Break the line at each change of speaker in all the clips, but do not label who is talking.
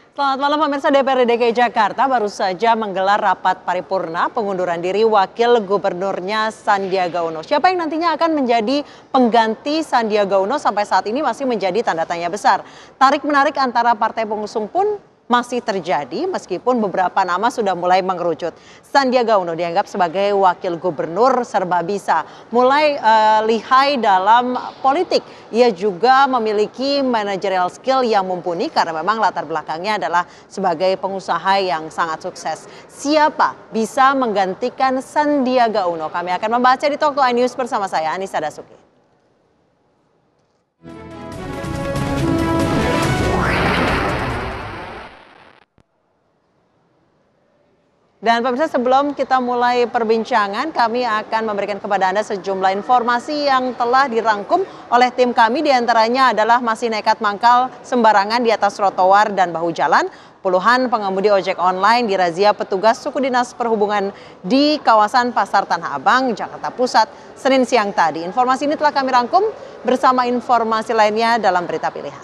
Selamat malam pemirsa. DPRD DKI Jakarta baru saja menggelar rapat paripurna pengunduran diri Wakil Gubernurnya Sandiaga Uno. Siapa yang nantinya akan menjadi pengganti Sandiaga Uno sampai saat ini masih menjadi tanda tanya besar. Tarik-menarik antara partai pengusung pun masih terjadi meskipun beberapa nama sudah mulai mengerucut. Sandiaga Uno dianggap sebagai wakil gubernur serba bisa, mulai lihai dalam politik. Ia juga memiliki managerial skill yang mumpuni karena memang latar belakangnya adalah sebagai pengusaha yang sangat sukses. Siapa bisa menggantikan Sandiaga Uno? Kami akan membahasnya di Talk to iNews bersama saya Anissa Dasuki. Dan pemirsa, sebelum kita mulai perbincangan, kami akan memberikan kepada Anda sejumlah informasi yang telah dirangkum oleh tim kami. Di antaranya adalah masih nekat mangkal sembarangan di atas trotoar dan bahu jalan. Puluhan pengemudi ojek online dirazia petugas suku dinas perhubungan di kawasan Pasar Tanah Abang, Jakarta Pusat, Senin siang tadi. Informasi ini telah kami rangkum bersama informasi lainnya dalam berita pilihan.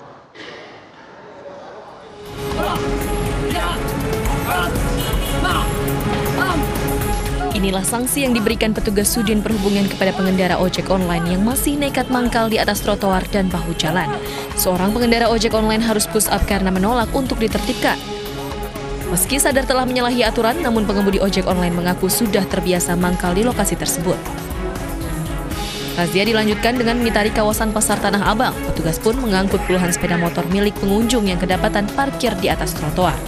Inilah sanksi yang diberikan petugas Sudin Perhubungan kepada pengendara ojek online yang masih nekat mangkal di atas trotoar dan bahu jalan. Seorang pengendara ojek online harus push up karena menolak untuk ditertibkan. Meski sadar telah menyalahi aturan, namun pengemudi ojek online mengaku sudah terbiasa mangkal di lokasi tersebut. Razia dilanjutkan dengan mengitari kawasan Pasar Tanah Abang. Petugas pun mengangkut puluhan sepeda motor milik pengunjung yang kedapatan parkir di atas trotoar.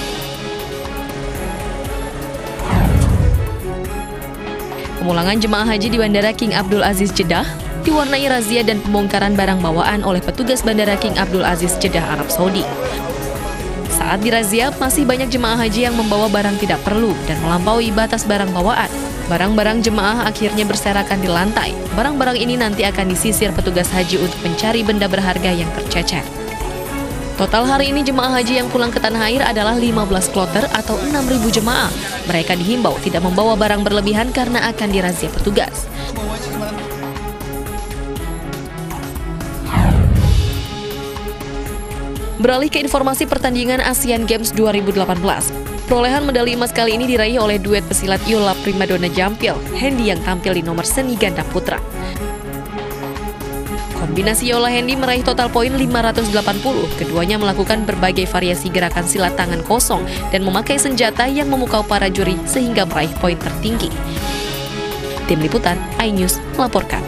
Pemulangan jemaah haji di Bandara King Abdul Aziz Jeddah diwarnai razia dan pembongkaran barang bawaan oleh petugas Bandara King Abdul Aziz Jeddah, Arab Saudi. Saat dirazia, masih banyak jemaah haji yang membawa barang tidak perlu dan melampaui batas barang bawaan. Barang-barang jemaah akhirnya berserakan di lantai. Barang-barang ini nanti akan disisir petugas haji untuk mencari benda berharga yang tercecer. Total hari ini jemaah haji yang pulang ke tanah air adalah 15 kloter atau 6.000 jemaah. Mereka dihimbau tidak membawa barang berlebihan karena akan dirazia petugas. Beralih ke informasi pertandingan Asian Games 2018. Perolehan medali emas kali ini diraih oleh duet pesilat Yola Primadona Jampil, Hendy yang tampil di nomor seni ganda putra. Kombinasi Yola Hendy meraih total poin 580. Keduanya melakukan berbagai variasi gerakan silat tangan kosong dan memakai senjata yang memukau para juri sehingga meraih poin tertinggi. Tim Liputan iNews melaporkan.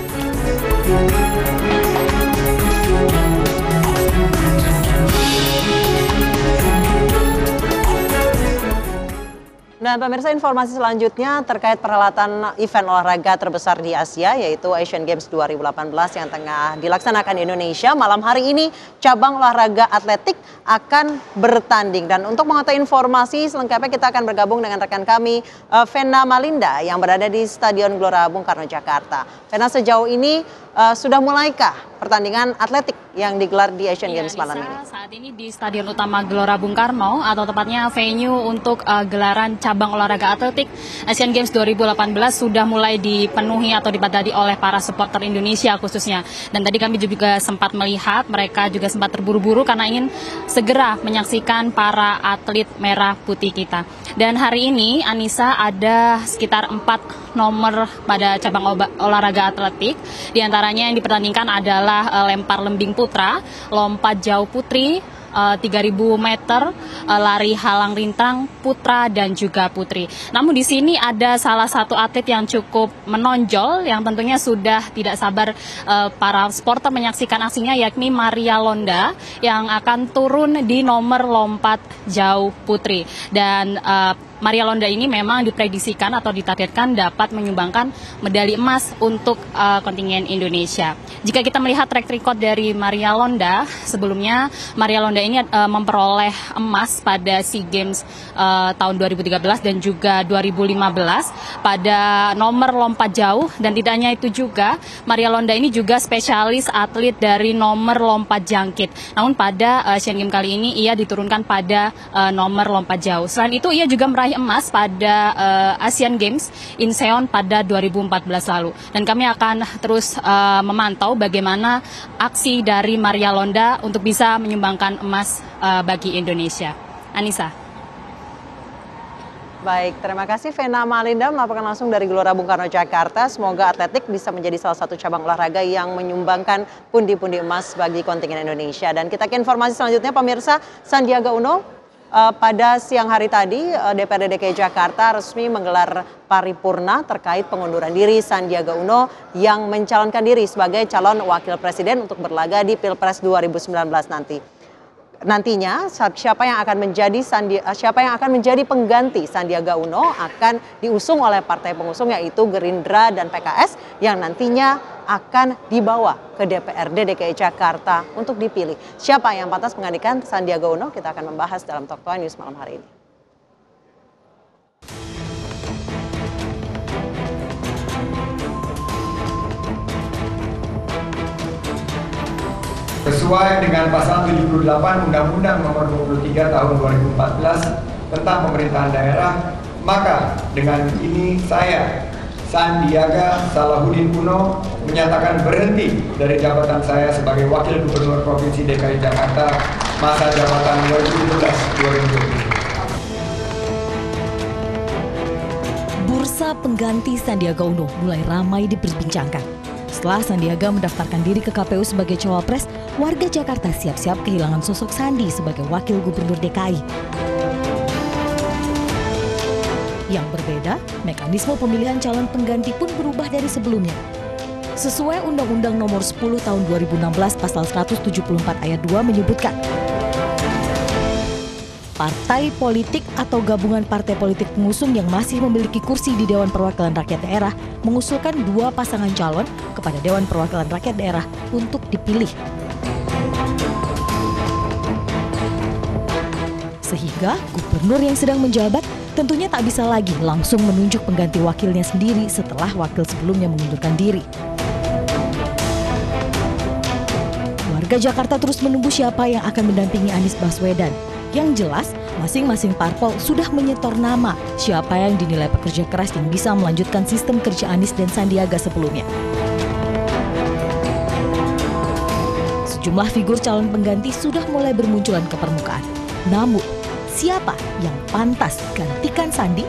Dan pemirsa, informasi selanjutnya terkait perhelatan event olahraga terbesar di Asia yaitu Asian Games 2018 yang tengah dilaksanakan di Indonesia. Malam hari ini cabang olahraga atletik akan bertanding. Dan untuk mengetahui informasi selengkapnya kita akan bergabung dengan rekan kami Vena Malinda yang berada di Stadion Gelora Bung Karno, Jakarta. Vena, sejauh ini sudah mulaikah pertandingan atletik yang digelar di Asian Games malam ini?
Saat ini di Stadion Utama Gelora Bung Karno atau tepatnya venue untuk gelaran cabang olahraga atletik Asian Games 2018 sudah mulai dipenuhi atau dipadati oleh para supporter Indonesia khususnya. Dan tadi kami juga sempat melihat mereka juga sempat terburu-buru karena ingin segera menyaksikan para atlet merah putih kita. Dan hari ini Anissa ada sekitar 4 nomor pada cabang olahraga atletik. Di antaranya yang dipertandingkan adalah lempar lembing putra, lompat jauh putri, 3.000 meter, lari halang rintang putra dan juga putri. Namun di sini ada salah satu atlet yang cukup menonjol yang tentunya sudah tidak sabar para supporter menyaksikan aksinya, yakni Maria Londa yang akan turun di nomor lompat jauh putri. Dan Maria Londa ini memang diprediksikan atau ditargetkan dapat menyumbangkan medali emas untuk kontingen Indonesia. Jika kita melihat track record dari Maria Londa, sebelumnya Maria Londa ini memperoleh emas pada SEA Games tahun 2013 dan juga 2015 pada nomor lompat jauh. Dan tidak hanya itu juga, Maria Londa ini juga spesialis atlet dari nomor lompat jangkit. Namun pada Asian Games kali ini ia diturunkan pada nomor lompat jauh. Selain itu ia juga meraih emas pada Asian Games Incheon pada 2014 lalu. Dan kami akan terus memantau bagaimana aksi dari Maria Londa untuk bisa menyumbangkan emas bagi Indonesia. Anissa.
Baik, terima kasih Vena Malinda melaporkan langsung dari Gelora Bung Karno, Jakarta. Semoga atletik bisa menjadi salah satu cabang olahraga yang menyumbangkan pundi-pundi emas bagi kontingen Indonesia. Dan kita ke informasi selanjutnya, pemirsa. Sandiaga Uno pada siang hari tadi DPRD DKI Jakarta resmi menggelar paripurna terkait pengunduran diri Sandiaga Uno yang mencalonkan diri sebagai calon wakil presiden untuk berlaga di Pilpres 2019 nanti. Nantinya siapa yang akan menjadi pengganti Sandiaga Uno akan diusung oleh partai pengusung yaitu Gerindra dan PKS yang nantinya akan dibawa ke DPRD DKI Jakarta untuk dipilih. Siapa yang pantas menggantikan Sandiaga Uno? Kita akan membahas dalam Talk Toa News malam hari ini.
Sesuai dengan pasal 78 Undang-Undang Nomor 23 Tahun 2014 tentang pemerintahan daerah, maka dengan ini saya, Sandiaga Salahuddin Uno, menyatakan berhenti dari jabatan saya sebagai Wakil Gubernur Provinsi DKI Jakarta masa jabatan 2017-2020.
Bursa pengganti Sandiaga Uno mulai ramai diperbincangkan. Setelah Sandiaga mendaftarkan diri ke KPU sebagai cawapres, warga Jakarta siap-siap kehilangan sosok Sandi sebagai Wakil Gubernur DKI. Yang berbeda, mekanisme pemilihan calon pengganti pun berubah dari sebelumnya. Sesuai Undang-Undang Nomor 10 Tahun 2016 Pasal 174 Ayat 2 menyebutkan, partai politik atau gabungan partai politik pengusung yang masih memiliki kursi di Dewan Perwakilan Rakyat Daerah mengusulkan 2 pasangan calon kepada Dewan Perwakilan Rakyat Daerah untuk dipilih. Sehingga gubernur yang sedang menjabat tentunya tak bisa lagi langsung menunjuk pengganti wakilnya sendiri setelah wakil sebelumnya mengundurkan diri. Warga Jakarta terus menunggu siapa yang akan mendampingi Anies Baswedan. Yang jelas, masing-masing parpol sudah menyetor nama siapa yang dinilai pekerja keras yang bisa melanjutkan sistem kerja Anies dan Sandiaga sebelumnya. Sejumlah figur calon pengganti sudah mulai bermunculan ke permukaan. Namun, siapa yang pantas gantikan Sandi?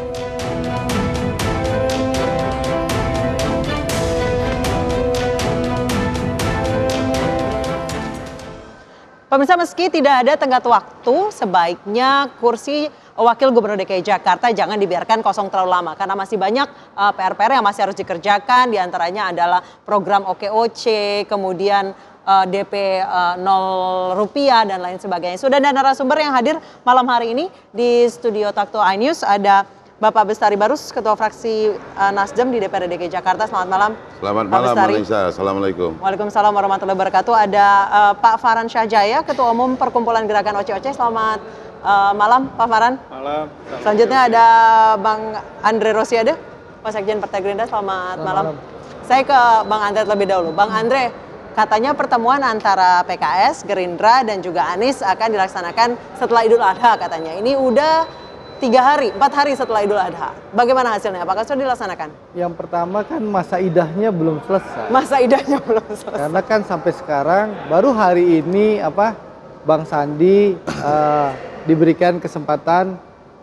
Pemirsa, meski tidak ada tenggat waktu, sebaiknya kursi Wakil Gubernur DKI Jakarta jangan dibiarkan kosong terlalu lama. Karena masih banyak PR-PR yang masih harus dikerjakan, diantaranya adalah program OKOC, kemudian DP 0 rupiah dan lain sebagainya. Sudah ada narasumber yang hadir malam hari ini di studio Talk Toa News. Ada Bapak Bestari Barus, Ketua Fraksi Nasdem di DPRD DKI Jakarta. Selamat malam.
Selamat malam, Anissa. Assalamualaikum.
Waalaikumsalam warahmatullahi wabarakatuh. Ada Pak Farhan Syahjaya, Ketua Umum Perkumpulan Gerakan OCOC. Selamat malam, Pak Farhan. Malam. Selanjutnya ada Bang Andre Rosiade, Wasekjen Partai Gerindra. Selamat malam. Saya ke Bang Andre terlebih dahulu. Bang Andre, katanya pertemuan antara PKS, Gerindra, dan juga Anies akan dilaksanakan setelah Idul Adha katanya. Ini udah 4 hari setelah Idul Adha. Bagaimana hasilnya? Apakah sudah dilaksanakan?
Yang pertama kan masa idahnya belum selesai.
Masa idahnya belum selesai.
Karena kan sampai sekarang baru hari ini Bang Sandi diberikan kesempatan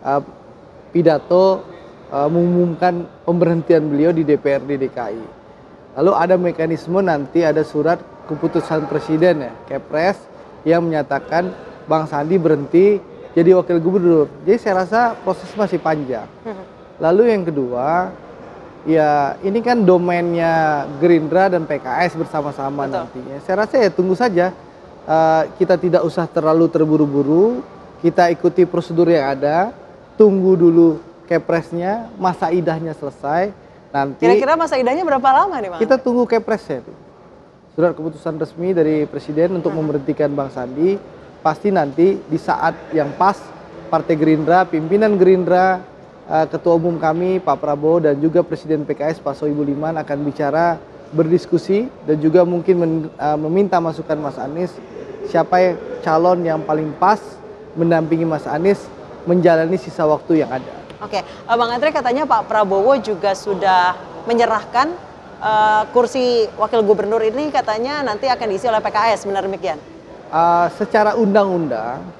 pidato mengumumkan pemberhentian beliau di DPRD DKI. Lalu ada mekanisme nanti ada surat keputusan presiden ya, Kepres yang menyatakan Bang Sandi berhenti jadi wakil gubernur. Jadi saya rasa proses masih panjang. Lalu yang kedua, ya ini kan domainnya Gerindra dan PKS bersama-sama nantinya. Saya rasa ya tunggu saja. Kita tidak usah terlalu terburu-buru. Kita ikuti prosedur yang ada. Tunggu dulu Kepresnya, masa idahnya selesai. Nanti
kira-kira masa idahnya berapa lama nih, Bang?
Kita tunggu Kepresnya. Surat keputusan resmi dari Presiden untuk memberhentikan Bang Sandi. Pasti nanti di saat yang pas Partai Gerindra, pimpinan Gerindra, Ketua Umum kami Pak Prabowo dan juga Presiden PKS Pak Sohibul Iman akan bicara, berdiskusi dan juga mungkin meminta masukan Mas Anies siapa yang calon yang paling pas mendampingi Mas Anies menjalani sisa waktu yang ada.
Oke, Bang Andre, katanya Pak Prabowo juga sudah menyerahkan kursi wakil gubernur ini, katanya nanti akan diisi oleh PKS, benar demikian?
Secara undang-undang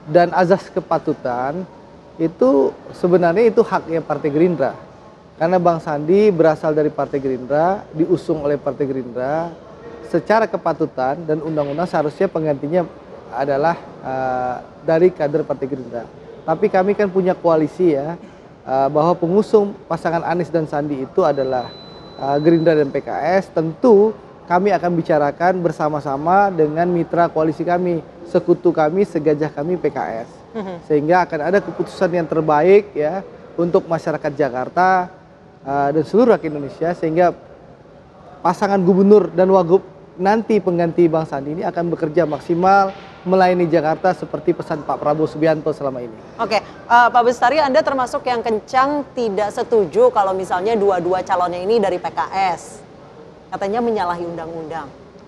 dan azas kepatutan itu sebenarnya itu haknya Partai Gerindra. Karena Bang Sandi berasal dari Partai Gerindra, diusung oleh Partai Gerindra, secara kepatutan dan undang-undang seharusnya penggantinya adalah dari kader Partai Gerindra. Tapi kami kan punya koalisi ya, bahwa pengusung pasangan Anies dan Sandi itu adalah Gerindra dan PKS. Tentu kami akan bicarakan bersama-sama dengan mitra koalisi kami, sekutu kami, segajah kami PKS. Sehingga akan ada keputusan yang terbaik ya untuk masyarakat Jakarta dan seluruh rakyat Indonesia, sehingga pasangan gubernur dan wagub nanti pengganti Bang Sandi ini akan bekerja maksimal melayani Jakarta seperti pesan Pak Prabowo Subianto selama ini. Oke,
Pak Bestari, Anda termasuk yang kencang tidak setuju kalau misalnya dua-dua calonnya ini dari PKS, katanya menyalahi undang-undang.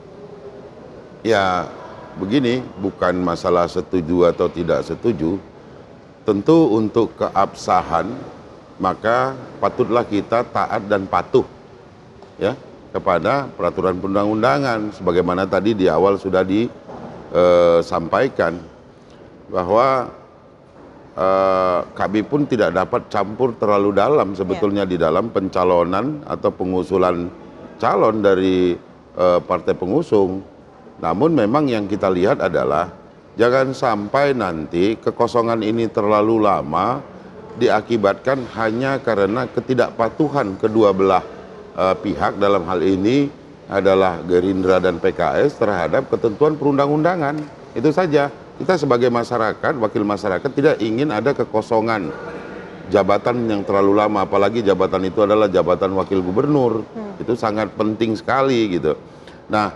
Ya begini, bukan masalah setuju atau tidak setuju. Tentu untuk keabsahan maka patutlah kita taat dan patuh ya kepada peraturan perundang-undangan, sebagaimana tadi di awal sudah disampaikan bahwa kami pun tidak dapat campur terlalu dalam sebetulnya di dalam pencalonan atau pengusulan calon dari partai pengusung. Namun memang yang kita lihat adalah jangan sampai nanti kekosongan ini terlalu lama diakibatkan hanya karena ketidakpatuhan kedua belah pihak, dalam hal ini adalah Gerindra dan PKS terhadap ketentuan perundang-undangan. Itu saja. Kita sebagai masyarakat, wakil masyarakat tidak ingin ada kekosongan jabatan yang terlalu lama, apalagi jabatan itu adalah jabatan wakil gubernur. Itu sangat penting sekali gitu. Nah,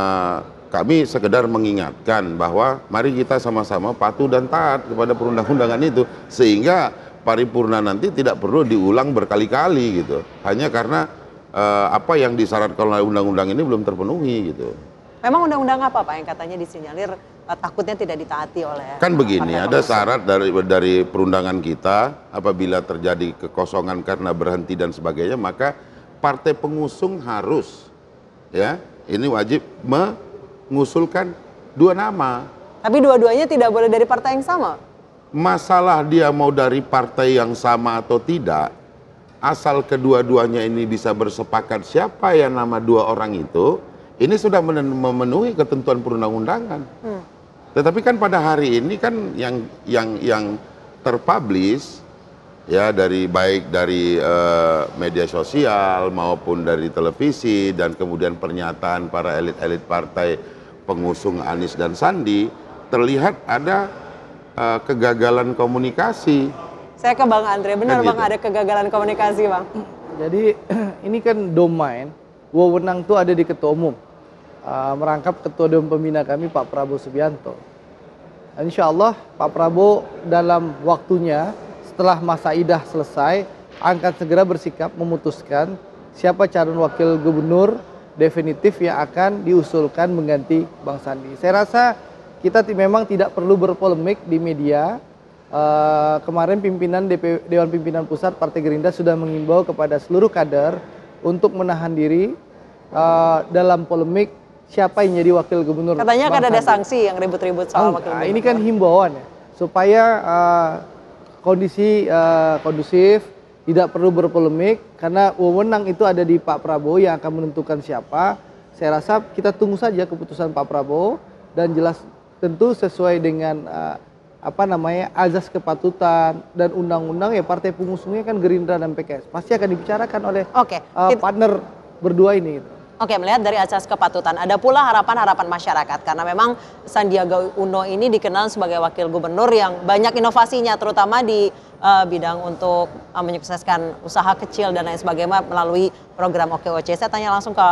kami sekedar mengingatkan bahwa mari kita sama-sama patuh dan taat kepada perundang-undangan itu, sehingga paripurna nanti tidak perlu diulang berkali-kali gitu, hanya karena apa yang disyaratkan oleh undang-undang ini belum terpenuhi gitu.
Memang undang-undang apa Pak yang katanya disinyalir takutnya tidak ditaati oleh?
Kan begini, ada syarat dari perundangan kita, apabila terjadi kekosongan karena berhenti dan sebagainya, maka partai pengusung harus ya ini wajib mengusulkan 2 nama.
Tapi dua-duanya tidak boleh dari partai yang sama.
Masalah dia mau dari partai yang sama atau tidak, asal kedua-duanya ini bisa bersepakat siapa yang nama 2 orang itu, ini sudah memenuhi ketentuan perundang-undangan. Tetapi kan pada hari ini kan yang terpublish ya baik dari media sosial maupun dari televisi dan kemudian pernyataan para elit-elit partai pengusung Anies dan Sandi, terlihat ada kegagalan komunikasi.
Saya ke Bang Andre, benar
kan
Bang gitu. Ada kegagalan komunikasi Bang?
Jadi ini kan domain, wewenang itu ada di Ketua Umum, merangkap Ketua Dewan Pembina kami Pak Prabowo Subianto. Insya Allah Pak Prabowo dalam waktunya setelah masa idah selesai akan segera bersikap memutuskan siapa calon wakil gubernur definitif yang akan diusulkan mengganti Bang Sandi. Saya rasa kita memang tidak perlu berpolemik di media. Kemarin pimpinan Dewan Pimpinan Pusat Partai Gerindra sudah mengimbau kepada seluruh kader untuk menahan diri dalam polemik siapa yang jadi wakil gubernur.
Katanya akan ada sanksi yang ribut-ribut soal wakil gubernur.
Ini kan himbauan ya, supaya kondisi kondusif, tidak perlu berpolemik, karena wewenang itu ada di Pak Prabowo yang akan menentukan siapa. Saya rasa kita tunggu saja keputusan Pak Prabowo, dan jelas tentu sesuai dengan azas kepatutan dan undang-undang ya, partai pengusungnya kan Gerindra dan PKS. Pasti akan dibicarakan oleh partner berdua ini.
Oke, melihat dari asas kepatutan, ada pula harapan-harapan masyarakat. Karena memang Sandiaga Uno ini dikenal sebagai wakil gubernur yang banyak inovasinya, terutama di bidang untuk menyukseskan usaha kecil dan lain sebagainya melalui program OKOC. Saya tanya langsung ke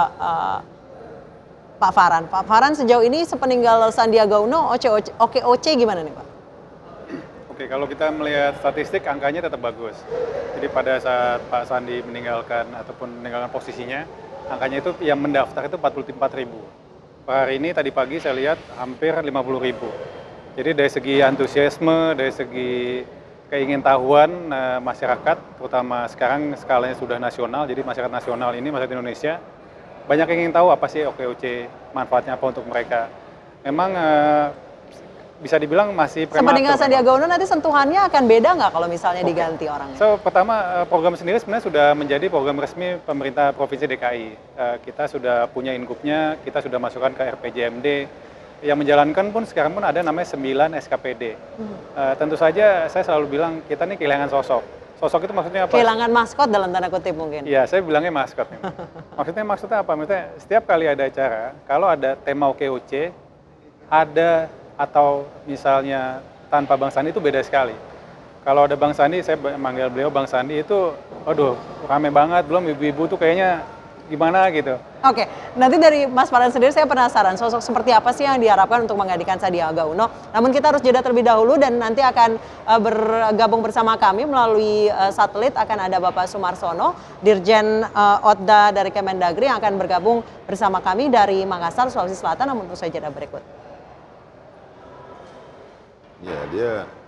Pak Farhan. Pak Farhan, sejauh ini sepeninggal Sandiaga Uno, OKOC gimana nih Pak?
Oke, kalau kita melihat statistik, angkanya tetap bagus. Jadi pada saat Pak Sandi meninggalkan posisinya, angkanya itu yang mendaftar itu 44.000. Per hari ini tadi pagi saya lihat hampir 50.000. Jadi dari segi antusiasme, dari segi keingintahuan masyarakat, terutama sekarang skalanya sudah nasional, jadi masyarakat nasional ini, masyarakat Indonesia, banyak yang ingin tahu apa sih OKOC, manfaatnya apa untuk mereka. Memang bisa dibilang masih prematur.
Sama dengan Sandiaga Uno nanti sentuhannya akan beda nggak kalau misalnya diganti orangnya?
So, pertama program sendiri sebenarnya sudah menjadi program resmi pemerintah Provinsi DKI. Kita sudah punya ingupnya, kita sudah masukkan ke RPJMD. Yang menjalankan pun sekarang pun ada namanya 9 SKPD. Tentu saja saya selalu bilang kita ini kehilangan sosok. Sosok itu maksudnya apa?
Kehilangan maskot dalam tanda kutip mungkin.
Iya, saya bilangnya maskot. Maksudnya apa? Maksudnya setiap kali ada acara, kalau ada tema OKOC, ada atau misalnya tanpa Bang Sandi itu beda sekali. Kalau ada Bang Sandi, saya manggil beliau Bang Sandi itu, aduh rame banget, belum ibu-ibu tuh kayaknya gimana gitu.
Oke, nanti dari Mas Farhan sendiri saya penasaran sosok seperti apa sih yang diharapkan untuk menggantikan Sandiaga Uno. Namun kita harus jeda terlebih dahulu dan nanti akan bergabung bersama kami melalui satelit akan ada Bapak Sumarsono, Dirjen Otda dari Kemendagri yang akan bergabung bersama kami dari Makassar, Sulawesi Selatan. Namun untuk saya jeda berikut.
Ya, dia